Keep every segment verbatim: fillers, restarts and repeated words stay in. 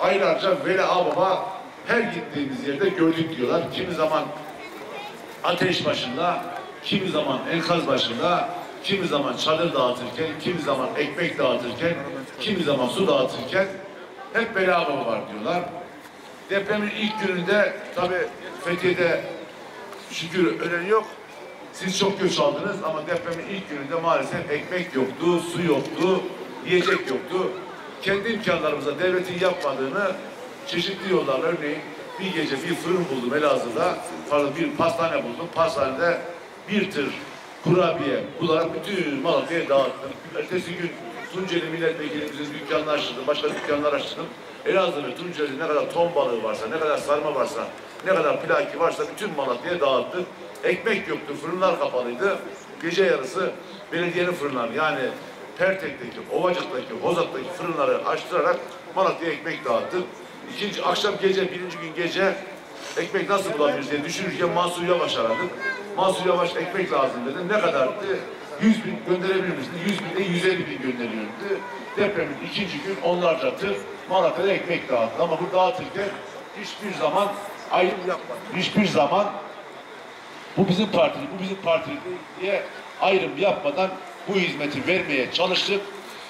aylarca Veli Ağababa her gittiğimiz yerde gördük diyorlar. Kimi zaman ateş başında, kimi zaman enkaz başında, kimi zaman çadır dağıtırken, kimi zaman ekmek dağıtırken, kimi zaman su dağıtırken hep Veli Ağababa var diyorlar. Depremin ilk gününde tabi Fethiye'de şükür ölen yok. Siz çok göç aldınız ama depremin ilk gününde maalesef ekmek yoktu, su yoktu, yiyecek yoktu. Kendi imkanlarımıza devletin yapmadığını çeşitli yollarla, örneğin bir gece bir fırın buldum Elazığ'da, pardon bir pastane buldum. Pastanede bir tır kurabiye bularak bütün Malatya'ya dağıttım. Ertesi gün Tunceli milletvekilimizin dükkanını açtırdım, başka dükkanlar açtırdım. Elazığ ve Tunceli'de ne kadar ton balığı varsa, ne kadar sarma varsa, ne kadar plaki varsa bütün Malatya'ya dağıttık. Ekmek yoktu, fırınlar kapalıydı. Gece yarısı belediyenin fırınları, yani Pertek'teki, Ovacık'taki, Hozat'taki fırınları açtırarak Malatya'ya ekmek dağıttık. İkinci akşam gece, birinci gün gece ekmek nasıl bulabiliriz diye düşünürken Mansur Yavaş aradık. Mansur Yavaş ekmek lazım dedi. Ne kadardı? yüz bin gönderebilir misin? yüz bin de yüz elli bin gönderiyordu. Depremin ikinci gün onlarca tır Malatya'da ekmek dağıttı. Ama bu dağıtırken hiçbir zaman ayrım yapmadı. Hiçbir zaman bu bizim partili, bu bizim partili diye ayrım yapmadan bu hizmeti vermeye çalıştık.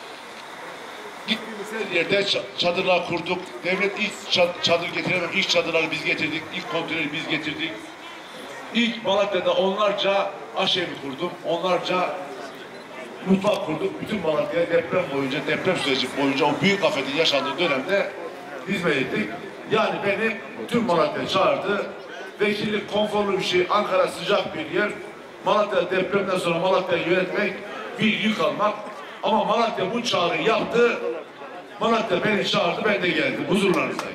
Gittiğimiz her yerde çadırlar kurduk. Devlet ilk çadır getiremem, ilk çadırları biz getirdik, ilk konteyneri biz getirdik. İlk Malatya'da onlarca aşevi kurdum, onlarca mutfak kurduk. Bütün Malatya'ya deprem boyunca, deprem süreci boyunca o büyük afetin yaşandığı dönemde hizmet ettik. Yani beni tüm Malatya çağırdı. Vekillik konforlu bir şey, Ankara sıcak bir yer. Malatya depremden sonra Malatya'yı yönetmek bir yük almak. Ama Malatya bu çağrıyı yaptı. Malatya beni çağırdı, ben de geldim. Huzurlarınızdayım.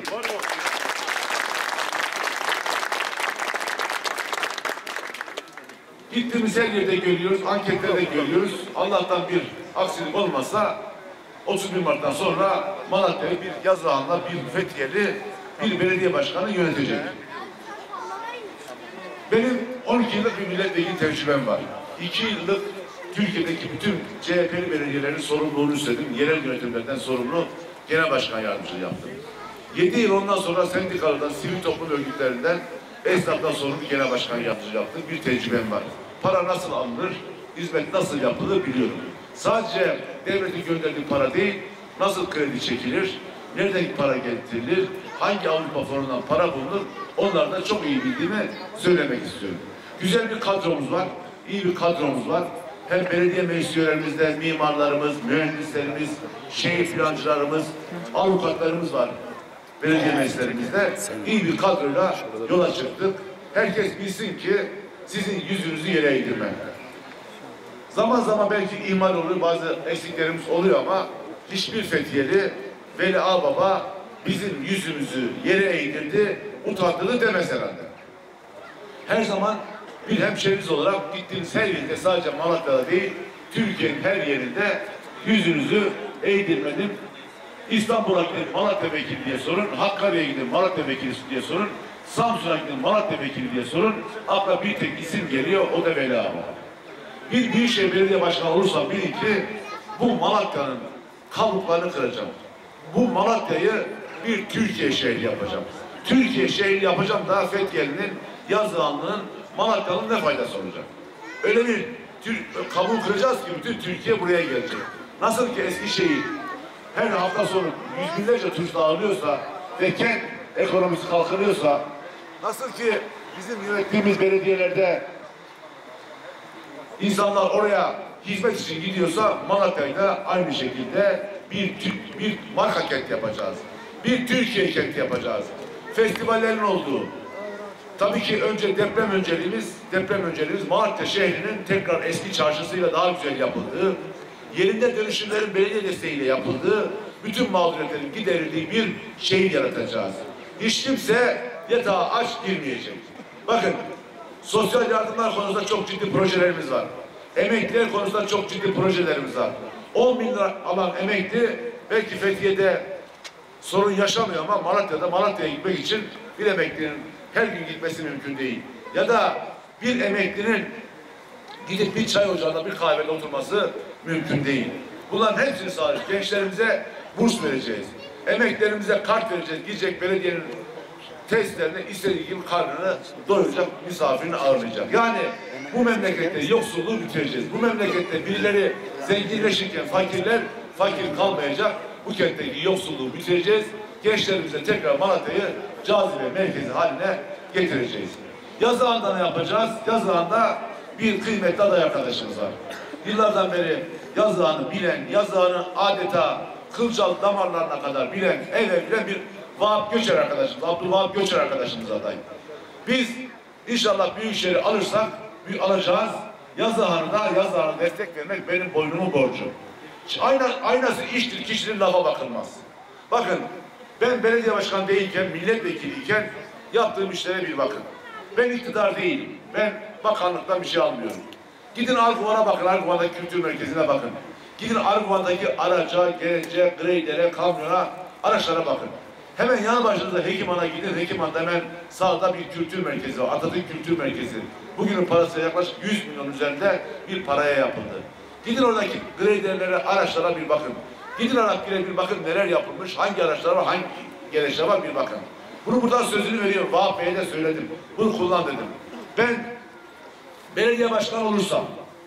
Gittiğimiz her yerde görüyoruz, anketlerde görüyoruz. Allah'tan bir aksilik olmazsa otuz bir Mart'tan sonra Malatya'yı bir Yazıhan'la, bir Fethiyeli, bir belediye başkanı yönetecek. Benim on iki yıllık bir milletvekili tecrübem var. iki yıllık Türkiye'deki bütün C H P'li belediyelerin sorumluluğunu üstlendim. Yerel yönetimlerden sorumlu genel başkan yardımcılığı yaptım. yedi yıl ondan sonra sendikalardan, sivil toplum örgütlerinden, esnaftan sorumlu genel başkan yardımcılığı yaptım. Bir tecrübem var. Para nasıl alınır, hizmet nasıl yapılır biliyorum. Sadece devletin gönderdiği para değil, nasıl kredi çekilir, nereden para getirilir, hangi Avrupa fonundan para bulunur, onlardan çok iyi bildiğimi söylemek istiyorum. Güzel bir kadromuz var, iyi bir kadromuz var. Hem belediye meclis üyelerimizde mimarlarımız, mühendislerimiz, şehir plancılarımız, avukatlarımız var belediye meclislerimizde. İyi bir kadroyla yola çıktık. Herkes bilsin ki sizin yüzünüzü yere eğdirmek. Zaman zaman belki ihmal olur, bazı eksiklerimiz oluyor ama hiçbir Fethiyeli Veli Ağababa bizim yüzümüzü yere eğdirdi, utandırdı demez herhalde. Her zaman bir hemşerimiz olarak gittiğiniz her yerinde, sadece Malatya'da değil, Türkiye'nin her yerinde yüzünüzü eğdirmedim. İstanbul'a gidin Malatya Vekili diye sorun, Hakkari'ye gidin Malatya Vekili diye sorun, Samsun'a gidin Malatya Vekili diye sorun, akla bir tek isim geliyor, o da Veli Ağababa. Bir Büyükşehir Belediye Başkanı olursam bilin ki bu Malatya'nın kabuklarını kıracağım. Bu Malatya'yı bir Türkiye şehri yapacağım. Türkiye şehri yapacağım da Fethiyeli'nin, Yazıhanlı'nın, Malatya'nın ne faydası olacak? Öyle bir kabuğu kıracağız ki bütün Türkiye buraya gelecek. Nasıl ki Eskişehir her hafta sonu yüz binlerce turist ağırlıyorsa ve kent ekonomisi kalkınıyorsa, nasıl ki bizim yönettiğimiz belediyelerde insanlar oraya hizmet için gidiyorsa, Malatya'da aynı şekilde bir bir marka kent yapacağız. Bir Türkiye kenti yapacağız. Festivallerin olduğu. Tabii ki önce deprem önceliğimiz, deprem önceliğimiz Malatya şehrinin tekrar eski çarşısıyla daha güzel yapıldığı, yerinde dönüşümlerin belediye desteğiyle yapıldığı, bütün mağduriyetlerin giderildiği bir şehir yaratacağız. Hiç kimse yatağa aç girmeyecek. Bakın, sosyal yardımlar konusunda çok ciddi projelerimiz var. Emekliler konusunda çok ciddi projelerimiz var. on bin lira alan emekli belki Fethiye'de sorun yaşamıyor ama Malatya'da Malatya'ya gitmek için bir emeklinin her gün gitmesi mümkün değil. Ya da bir emeklinin gidip bir çay ocağında, bir kahvede oturması mümkün değil. Bunların hepsini sağlayacağız. Gençlerimize burs vereceğiz. Emeklerimize kart vereceğiz. Gidecek belediyenin tesislerine istediği gibi karnını doyuracak, misafirini ağırlayacak. Yani bu memlekette yoksulluğu bitireceğiz. Bu memlekette birileri zenginleşirken fakirler fakir kalmayacak. Bu kentteki yoksulluğu bitireceğiz. Gençlerimize tekrar Malatya'yı cazibe merkezi haline getireceğiz. Yazıhan'da ne yapacağız? Yazıhan'da bir kıymetli aday arkadaşımız var. Yıllardan beri Yazıhan'ı bilen, Yazıhan'ı adeta kılcal damarlarına kadar bilen, ev ev bilen bir Vahap Göçer arkadaşımız, Abdülvahap Göçer arkadaşımız aday. Biz inşallah Büyükşehir'i alırsak, büyük alacağız. Yazıhan'ı da Yazıhan'a destek vermek benim boynumun borcu. Ayna, aynası iştir, kişinin lafa bakılmaz. Bakın, ben belediye başkanı değilken, milletvekiliyken yaptığım işlere bir bakın. Ben iktidar değilim. Ben bakanlıktan bir şey almıyorum. Gidin Arguvan'a bakın, Arguvan'daki kültür merkezine bakın. Gidin Arguvan'daki araca, gerece, greydere, kamyona, araçlara bakın. Hemen yanı başınızda Hekimhan'a gidin. Hekimhan'da hemen sağda bir kültür merkezi var. Atatürk Kültür Merkezi. Bugünün parası yaklaşık yüz milyon üzerinde bir paraya yapıldı. Gidin oradaki greyderlere, araçlara bir bakın. Gidin Arapgir'e bir bakın neler yapılmış, hangi araçlar var, hangi gereçler var bir bakın. Bunu buradan sözünü veriyorum. Vahap Bey'e de söyledim. Bunu kullan dedim. Ben belediye başkanı olursam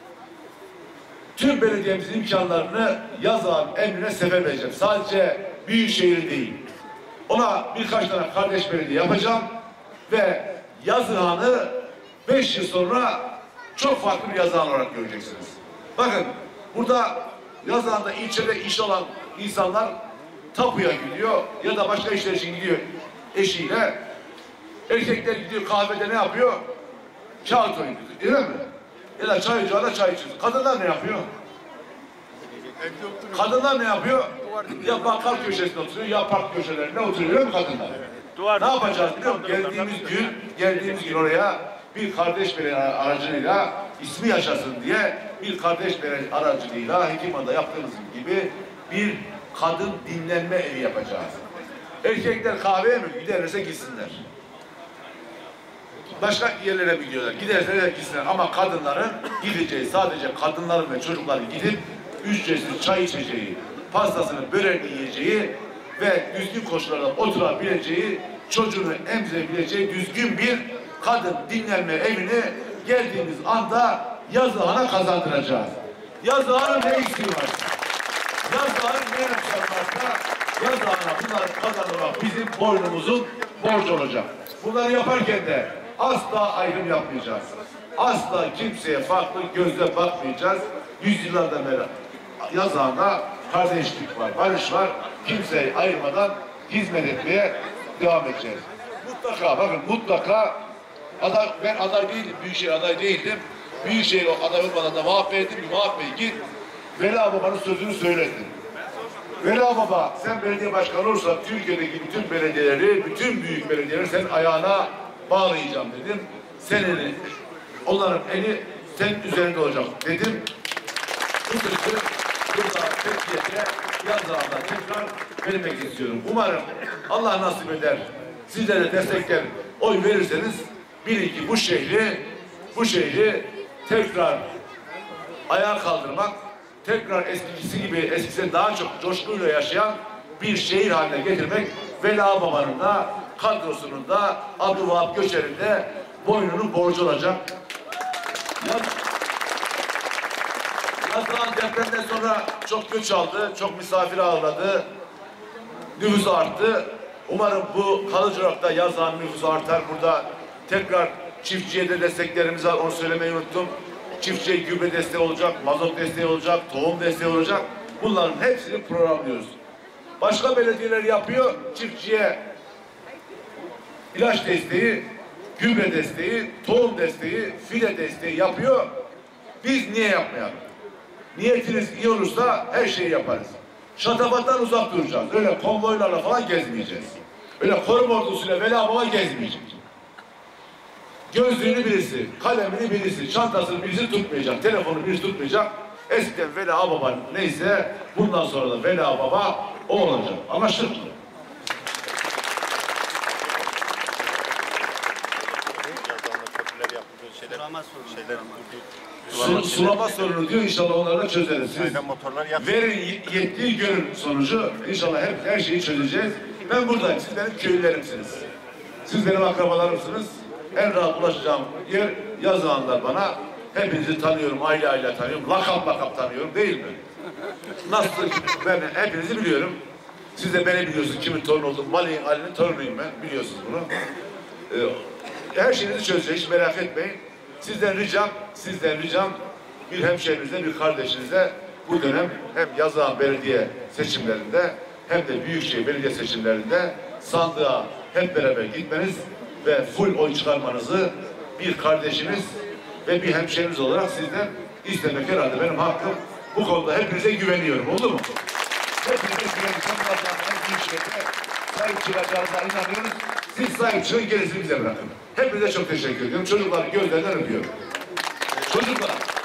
tüm belediyemizin imkanlarını Yazıhan emrine sefer vereceğim. Sadece Büyükşehir değil. Ona birkaç tane kardeş belediye yapacağım ve Yazıhan'ı beş yıl sonra çok farklı bir Yazıhan olarak göreceksiniz. Bakın burada Yazıhan'da ilçede iş olan insanlar tapuya gidiyor ya da başka işler için gidiyor eşiyle. Erkekler gidiyor kahvede ne yapıyor? Kağıt oynuyor. Değil mi? Ya da çay ocağında çay içiyor. Kadınlar ne yapıyor? Kadınlar ne yapıyor? Ya bakkal köşesinde oturuyor ya park köşelerinde oturuyor. Öyle mi kadınlar? Duvar. Ne yapacağız biliyor musun? Geldiğimiz gün, geldiğimiz gün oraya bir kardeş belediye aracılığıyla ismi yaşasın diye bir kardeş belediye aracılığıyla Hekimhan'da yaptığımız gibi bir kadın dinlenme evi yapacağız. Erkekler kahveye mi giderlerse gitsinler. Başka yerlere mi gidiyorlar? Giderse gitsinler. Ama kadınların gideceği, sadece kadınların ve çocukların gidip ücretsiz çay içeceği, pastasını, böreğini yiyeceği ve düzgün koşullarda oturabileceği, çocuğunu emzirebileceği düzgün bir kadın dinlenme evini geldiğimiz anda Yazıhan'a kazandıracağız. Yazıhan'ın ne eksiği var? Yazıhan'ın ne eksiği varsa Yazıhan'a bunları kazandırmak bizim boynumuzun borcu olacak. Bunları yaparken de asla ayrım yapmayacağız. Asla kimseye farklı gözle bakmayacağız. Yüzyıllardan beri Yazıhan'da kardeşlik var, barış var. Kimseyi ayırmadan hizmet etmeye devam edeceğiz. Mutlaka bakın mutlaka aday, ben aday değildim, Büyükşehir aday değildim. Büyükşehir aday olmadan da Vahap Bey dedim ki Vahap Bey git Vela Baba'nın sözünü söyledin. Vela Baba sen belediye başkanı olursan Türkiye'deki bütün belediyeleri, bütün büyük belediyeleri senin ayağına bağlayacağım dedim. Senin onların eli senin üzerinde olacak dedim. Bu sözü burada Türkiye'de Yazıhan'da tekrar vermek istiyorum. Umarım Allah nasip eder. Sizlere destekler, oy verirseniz bilin ki bu şehri bu şehri tekrar ayağa kaldırmak, tekrar eskisi gibi eskisinden daha çok coşkuyla yaşayan bir şehir haline getirmek Vela Baba'nın da kadrosunun da Abdülvahap Göçer'in de boynunun borcu olacak. Yaz, Yazıhan depremden sonra çok göç aldı, çok misafir ağırladı, nüfus arttı. Umarım bu kalıcı olarak da Yazıhan nüfusu artar. Burada tekrar çiftçiye de desteklerimiz var, onu söylemeyi unuttum. Çiftçiye gübre desteği olacak, mazot desteği olacak, tohum desteği olacak. Bunların hepsini programlıyoruz. Başka belediyeler yapıyor, çiftçiye ilaç desteği, gübre desteği, tohum desteği, fide desteği yapıyor. Biz niye yapmayalım? Niyetiniz iyi olursa her şeyi yaparız. Şatafattan uzak duracağız. Öyle konvoylarla falan gezmeyeceğiz. Öyle koruma ordusuyla Vela Baba gezmeyecek. Gözlüğünü birisi, kalemini birisi, çantasını birisi tutmayacak, telefonu birisi tutmayacak. Eskiden Vela Baba neyse bundan sonra da Vela Baba o olacak. Anlaştık mı? Şeyler, şeyler, Su, sulama sorunu diyor, inşallah onları da çözeriz. Siz Aynen, motorlar yakın. verin, yettiği görün sonucu. İnşallah her, her şeyi çözeceğiz. Ben buradayım. Siz benim köylülerimsiniz. Siz benim akrabalarımsınız. En rahat ulaşacağım yer Yazıhanlar bana. Hepinizi tanıyorum, aile aile tanıyorum. Lakap lakap tanıyorum, değil mi? Nasıl? Ben hepinizi biliyorum. Siz de beni biliyorsunuz. Kimin torunu oldum? Mali'nin, Ali'nin torunuyum ben. Biliyorsunuz bunu. Ee, her şeyinizi çözeceğiz. Hiç merak etmeyin. Sizden ricam, sizden ricam bir hemşehrinizle, bir kardeşinizle bu dönem hem Yazıhan Belediye seçimlerinde hem de Büyükşehir Belediye seçimlerinde sandığa hep beraber gitmeniz ve full oy çıkarmanızı bir kardeşiniz ve bir hemşehriniz olarak sizden istemek herhalde benim hakkım. Bu konuda hepinize güveniyorum. Oldu mu? Hepinize güveniyorum. Büyükşehir'de sahip çıkacağınıza inanıyoruz. Siz sahip çıkın, gerisini bize bırakın. Hepinize çok teşekkür ediyorum. Çocukları gözlerden öpüyorum. Çocuklar.